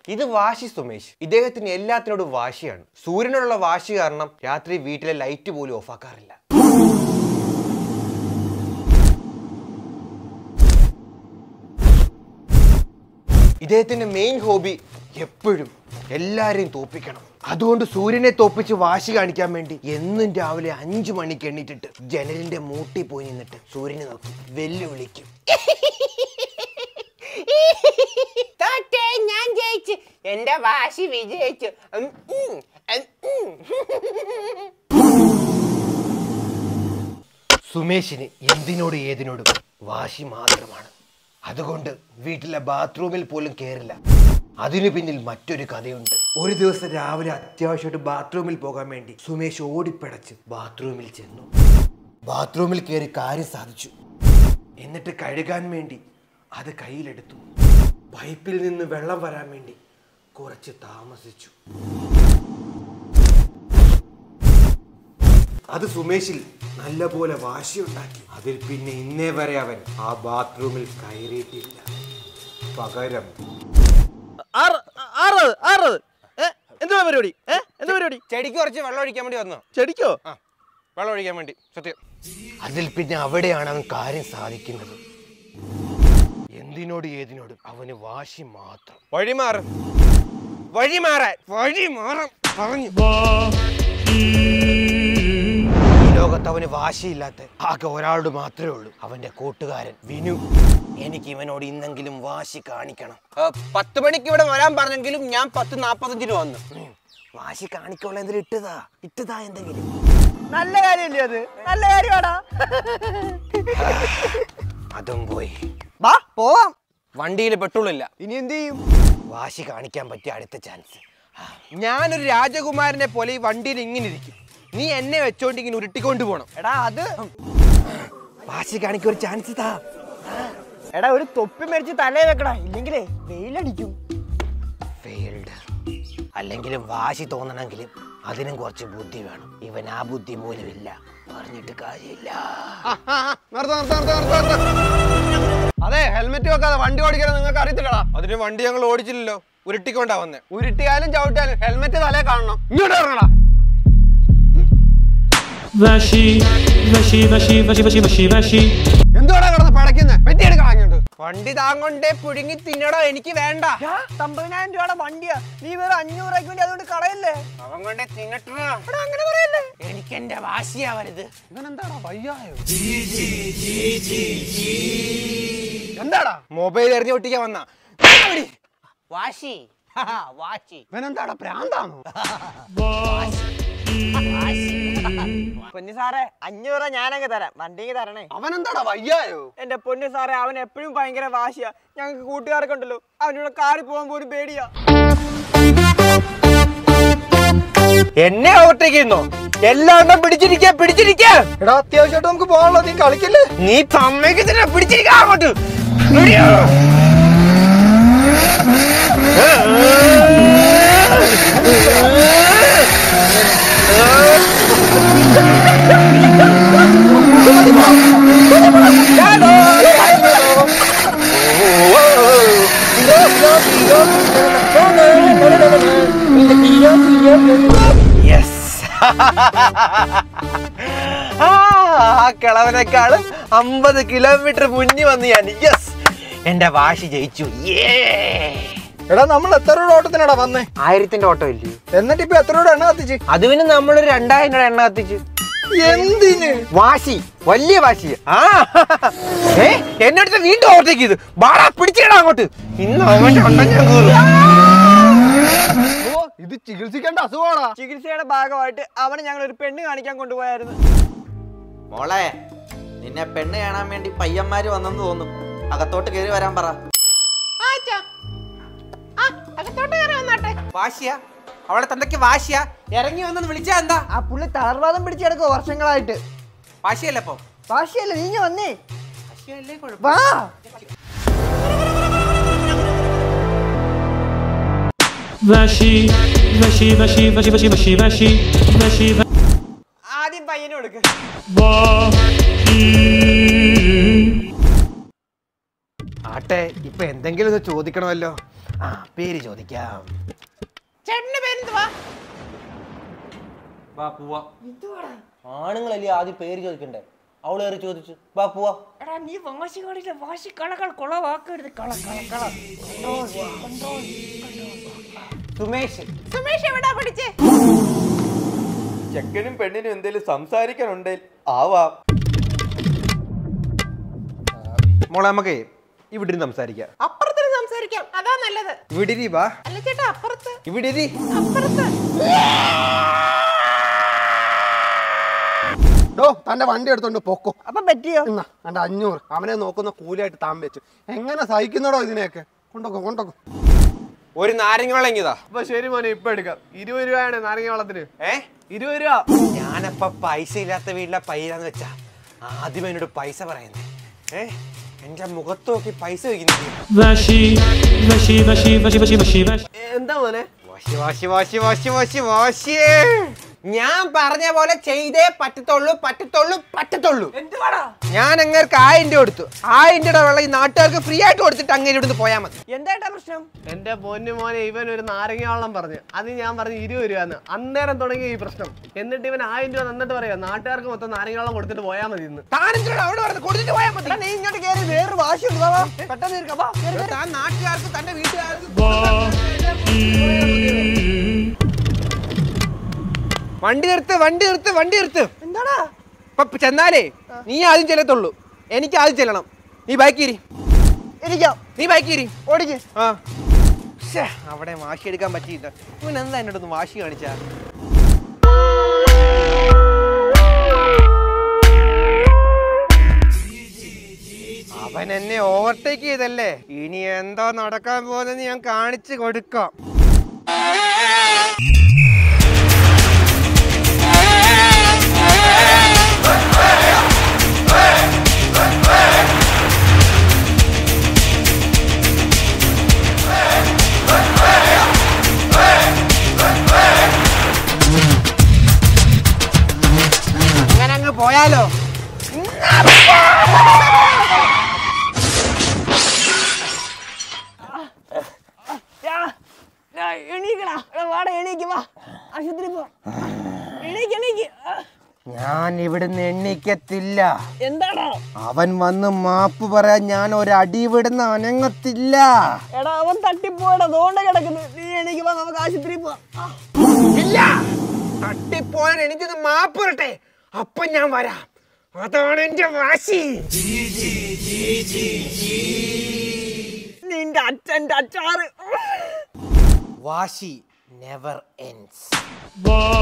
ഇത് വാശി സുമേഷ്. ഇദ്ദേഹത്തിന് എല്ലാത്തിനോടും വാശിയാണ്. സൂര്യനോടുള്ള വാശി കാരണം രാത്രി വീട്ടിലെ ലൈറ്റ് പോലും ഓഫാക്കാറില്ല. ഇദ്ദേഹത്തിന്റെ മെയിൻ ഹോബി എപ്പോഴും എല്ലാരെയും തോപ്പിക്കണം. അതുകൊണ്ട് സൂര്യനെ തോപ്പിച്ച് വാശി കാണിക്കാൻ വേണ്ടി എന്നും രാവിലെ 5 മണിക്ക് എണ്ണീറ്റിട്ട് ജനലിന്റെ മൂട്ടി പോയി നിന്നിട്ട് സൂര്യനെ നോക്കി വെല്ലുവിളിക്കും. ഞാൻ ജയിച്ചു, എന്റെ വാശി വിജയിച്ചു. സുമേഷിന് എന്തിനോട് ഏതിനോടും വാശി മാത്രമാണ്. അതുകൊണ്ട് വീട്ടിലെ ബാത്റൂമിൽ പോലും കയറില്ല. അതിനു പിന്നിൽ മറ്റൊരു കഥയുണ്ട്. ഒരു ദിവസം രാവിലെ അത്യാവശ്യമായിട്ട് ബാത്റൂമിൽ പോകാൻ വേണ്ടി സുമേഷ് ഓടിപ്പിടച്ച് ബാത്റൂമിൽ ചെന്നു. ബാത്റൂമിൽ കയറി കാര്യം സാധിച്ചു. എന്നിട്ട് കഴുകാൻ വേണ്ടി അത് കയ്യിലെടുത്തു. പൈപ്പിൽ നിന്ന് വെള്ളം വരാൻ വേണ്ടി കുറച്ച് താമസിച്ചു. അത് സുമേഷിൽ നല്ലപോലെ വാശിയുണ്ടാക്കി. അതിൽ പിന്നെ ഇന്നേ വരെ അവൻ ആ ബാത്റൂമിൽ കയറിയിട്ടില്ല. പകരം എന്താ പരിപാടി? എന്താ പരിപാടി? ചെടിക്ക് കുറച്ച് വെള്ളം ഒഴിക്കാൻ വേണ്ടി വന്നോ? ചെടിക്കോ? വെള്ളം ഒഴിക്കാൻ വേണ്ടി. സത്യം. അതിൽ പിന്നെ അവിടെയാണ് അവൻ കാര്യം സാധിക്കുന്നത്. എന്തിനോട് ഏതിനോടും അവന് വാശി മാത്രം. വഴിമാറാൻ പറഞ്ഞു. ഈ ലോകത്ത് അവന് വാശിയില്ലാത്ത ആകെ ഒരാളോട് മാത്രമേ ഉള്ളൂ, അവന്റെ കൂട്ടുകാരൻ വിനു. എനിക്ക് ഇവനോട് ഇന്നെങ്കിലും വാശി കാണിക്കണം. 10 മണിക്ക് ഇവിടെ വരാൻ പറഞ്ഞെങ്കിലും ഞാൻ 10:45 വന്നു. വാശി കാണിക്കോളെ എന്തെങ്കിലും ഇട്ടതാ എന്തെങ്കിലും. നല്ല കാര്യമല്ലേ അത്? നല്ല കാര്യമാടാ. അതും പോയി. വാ പോവാം. വണ്ടിയിൽ പെട്രോൾ ഇല്ല. ഇനി എന്ത് ചെയ്യും? വാശി കാണിക്കാൻ പറ്റിയ അടുത്ത ചാൻസ്. ഞാനൊരു രാജകുമാരനെ പോലെ ഈ വണ്ടിയിൽ ഇങ്ങനെ ഇരിക്കും. നീ എന്നെ വെച്ചോണ്ട് ഇങ്ങനെ ഉരുട്ടിക്കൊണ്ട് പോണം. എടാ അത് വാശി കാണിക്കാൻ ഒരു ചാൻസ് താ. എടാ ഒരു തൊപ്പി മേടിച്ച് തലേ വെക്കടാ, ഇല്ലെങ്കിലേ വെയിലടിക്കും. ഫെയിൽഡ്. അല്ലെങ്കിലും വാശി തോന്നണമെങ്കിലും അതിനും കുറച്ച് ബുദ്ധി വേണം. ഇവൻ ആ ബുദ്ധി പോലും ഇല്ല. പറഞ്ഞിട്ട് കാര്യമില്ല. അതെ, ഹെൽമെറ്റ് വെക്കാതെ വണ്ടി ഓടിക്കാൻ നിങ്ങൾക്ക് അറിയത്തില്ലടാ. അതിന് വണ്ടി ഞങ്ങൾ ഓടിച്ചില്ലല്ലോ, ഉരുട്ടിക്കൊണ്ടാ വന്നേ. ഉരുട്ടിയാലും ചവിട്ടിയാലും ഹെൽമെറ്റ് തലേ കാണണം. ഇങ്ങോട്ട് ഇറങ്ങടാ. എന്തുവാടാ കിടന്ന് പടയ്ക്കുന്നേ? പെറ്റിയെടുക്കളഞ്ഞിട്ട് വണ്ടി താങ്കൊണ്ടേ പുഴുങ്ങി തിന്നടോ. എനിക്ക് വേണ്ട. 50,000 രൂപയുടെ വണ്ടിയാ, നീ വേറെ 500 രൂപയ്ക്ക് വേണ്ടി അതുകൊണ്ട് കളയല്ലേ? അവൻ കൊണ്ടേ തിന്നട്ടോ. അങ്ങനെ പറയല്ലേ. എനിക്ക് എന്റെ വാശിയാ വലുത്. ഇവനെന്താടാ വയ്യായോ? എന്താടാ മൊബൈൽ എറിഞ്ഞ് ഒട്ടിക്കാൻ വന്ന വാശി? വാശി. ഇവനെന്താടാ പ്രാന്താണോ? പൊന്നു സാറേ 500 രൂപ ഞാനങ്ങ് തരാം, വണ്ടിക്ക് തരണേ. അവനെന്താടാ വയ്യായോ? എന്റെ പൊന്നു സാറേ, അവൻ എപ്പോഴും ഭയങ്കര വാശിയാ. ഞങ്ങൾക്ക് കൂട്ടുകാരൊക്കെ ഉണ്ടല്ലോ, അവനോട് കാറിൽ പോകാൻ പോലും പേടിയാ. എന്നെ ഓവർടേക്കുന്നോ? എല്ലാം പിടിച്ചിരിക്കാ. എടാ അത്യാവശ്യമായിട്ട് നമുക്ക് പോകാനുള്ള, നീ കളിക്കല്ലേ? നീ സമ്മതിക്കത്തില്ല. പിടിച്ചിരിക്കാ അങ്ങോട്ട്. ആ കിളവനേക്കാളും 50 കിലോമീറ്റർ മുന്നിൽ വന്ന് ഞാൻ. യെസ്, എന്റെ വാശി ജയിച്ചു. എടാ നമ്മൾ എത്ര രൂപ ഓട്ടത്തിനാടാ വന്നേ? 1000-ന്റെ ഓട്ടോ ഇല്ലേ? എന്നിട്ട് ഇപ്പൊ എത്ര രൂപ എണ്ണ കത്തിച്ച്? അതിന് നമ്മളൊരു 2000 രൂപ എണ്ണ കത്തിച്ചു. എന്തിന്? വാശി, വലിയ വാശി. എന്നെ അടുത്ത് വീണ്ടും ഓവർടേക്ക് ചെയ്തു. ബാടാ, പിടിച്ചിടാ അങ്ങോട്ട്. ഇന്ന് അവന്റെ അണ്ണൻ ഞാൻ കയറും. ഇത് ചികിത്സിക്കേണ്ട അസുഖമാണോ? ചികിത്സയുടെ ഭാഗമായിട്ട് അവനെ ഞങ്ങൾ ഒരു പെണ്ണ് കാണിക്കാൻ കൊണ്ടുപോയായിരുന്നു. മോളെ, നിന്നെ പെണ്ണ് കാണാൻ വേണ്ടി പയ്യന്മാര് വന്നെന്ന് തോന്നും. അകത്തോട്ട് കയറി വരാൻ പറ. വാശിയാ? അവളെ തന്തയ്ക്ക് വാശിയാ? ഇറങ്ങി വന്നെന്ന് വിളിച്ചാ എന്താ? ആ പുള്ളി തളർവാദം പിടിച്ചെടുക്കോ വർഷങ്ങളായിട്ട്. വാശിയല്ലേ ഇപ്പൊ? വാശിയല്ല, നീ വന്നേ. വാശിയല്ലേ കുഴപ്പം. വാ. ആദ്യം പയ്യനെ കൊടുക്ക്. ആട്ടെ, ഇപ്പൊ എന്തെങ്കിലും ഒന്ന് ചോദിക്കണമല്ലോ. ആ പേര് ചോദിക്കാം. ചേട്ടന്റെ പേരെന്തുവാ? വാ പോവാ. ആണുങ്ങളല്ലേ ആദ്യം പേര് ചോദിക്കണ്ടേ? അവള് കയറി ചോദിച്ചു. വാ പോവാ. എടാ നീ വാശി കാണില്ല, വാശി കളകൾ കൊളവാക്കരുത്. സുമേഷ്. സുമേഷ് എവിടാ പഠിച്ചേ? ചെക്കനും പെണ്ണിനും എന്തേലും സംസാരിക്കാനുണ്ടേ ആവാം. മോളെ നമുക്കേ ഇവിടെ ഇരുന്ന് സംസാരിക്കാം. അപ്പുറത്തിന് സംസാരിക്കാം, അതാ നല്ലത്. ഇവിടെ ഇരി, വാ. അല്ല ചേട്ടാ, അപ്പുറത്ത്. ഇവിടെ ഇരി. അപ്പുറത്ത്. തന്റെ വണ്ടി എടുത്തോണ്ട് പൊക്കോ. അപ്പൊ പറ്റിയോ? എന്നാ എന്റെ 500 അവനെ നോക്കുന്ന കൂലിയായിട്ട് താൻ വെച്ചു. എങ്ങനെ സഹിക്കുന്നോടോ ഇതിനെയൊക്കെ? കൊണ്ടോക്കോ. ഒരു നാരങ്ങ വെള്ളം ഇങ്ങിതാ. അപ്പൊ ശരി മോനെ, ഇപ്പൊ എടുക്കാം. 20 രൂപയാണ് നാരങ്ങ വെള്ളത്തിന്. 20 രൂപ. ഞാനപ്പ പൈസ ഇല്ലാത്ത വീട്ടിലെ പൈരാന്ന് വെച്ചാ ആദ്യം എന്നോട് പൈസ പറയുന്നേ. എന്റെ മുഖത്ത് നോക്കി പൈസ വയ്ക്കുന്നില്ല. എന്താ മോനെ? ഞാൻ പറഞ്ഞ പോലെ ചെയ്തേ പറ്റത്തുള്ളൂ. എന്തുവാടാ? ഞാൻ അങ്ങേർക്ക് 1000 രൂപ കൊടുത്തു. 1000 രൂപ വെള്ളം ഈ നാട്ടുകാർക്ക് ഫ്രീ ആയിട്ട് കൊടുത്തിട്ട് അങ്ങനെ ഇവിടുന്ന് പോയാൽ മതി. എന്തായിട്ടാ പ്രശ്നം? എന്റെ പൊന്നു മോനെ, ഇവൻ ഒരു നാരങ്ങ വെള്ളം പറഞ്ഞു. അത് ഞാൻ പറഞ്ഞു 20 രൂപന്ന്. അന്നേരം തുടങ്ങിയ ഈ പ്രശ്നം. എന്നിട്ട് ഇവൻ 1000 രൂപ തന്നിട്ട് പറയാ നാട്ടുകാർക്ക് മൊത്തം നാരങ്ങ വെള്ളം കൊടുത്തിട്ട് പോയാൽ മതി ഇന്ന്. താനെന്തിനാ അവിടെ പറഞ്ഞ് കൊടുത്തിട്ട് പോയാൽ മതി? നീ ഇങ്ങോട്ട് കയറി, വേറൊരു വാശി ഉണ്ട്. പെട്ടെന്ന് തീർക്കാം. വാ, കേറ്, കേറ്. താൻ നാട്ടുകാർക്ക് തന്റെ വീട്ടുകാർക്ക് വണ്ടി നിർത്ത്. എന്താടാ? ഇപ്പൊ ചെന്നാലേ നീ ആദ്യം ചെല്ലത്തുള്ളൂ. എനിക്ക് ആദ്യം ചെല്ലണം. നീ ബൈക്കിരി. നീ ബൈക്കിരി. ഓടിക്ക്. ആ അവിടെ വാശി എടുക്കാൻ പറ്റിയില്ല. ഇവൻ എന്താ എന്നോടൊന്ന് വാശി കാണിച്ചാ? അവൻ എന്നെ ഓവർടേക്ക് ചെയ്തല്ലേ. ഇനി എന്താ നടക്കാൻ പോകുന്നത് ഞാൻ കാണിച്ചു കൊടുക്കാം. അങ്ങനെ അങ്ങ് പോയാലോ? ഞാൻ ഇവിടുന്ന് എണ്ണിക്കത്തില്ല. എന്താടാ? അവൻ വന്ന് മാപ്പ് പറയാൻ ഞാൻ ഒരടി ഇവിടുന്ന് അനങ്ങത്തില്ല. എടാ, അവൻ തട്ടിപ്പോയടാ, തോണ്ട കിടക്കുന്നു. നീ എണീക്ക്, വാ, നമുക്ക് ആശുപത്രി പോവാം. ഇല്ല, തട്ടിപ്പോയാൻ എനിക്കൊന്ന് മാപ്പ് പറട്ടെ, അപ്പൊ ഞാൻ വരാം. അതാണ് എന്റെ വാശി. നിന്റെ അച്ഛന്റെ അച്ചാറ്. വാശി never ends.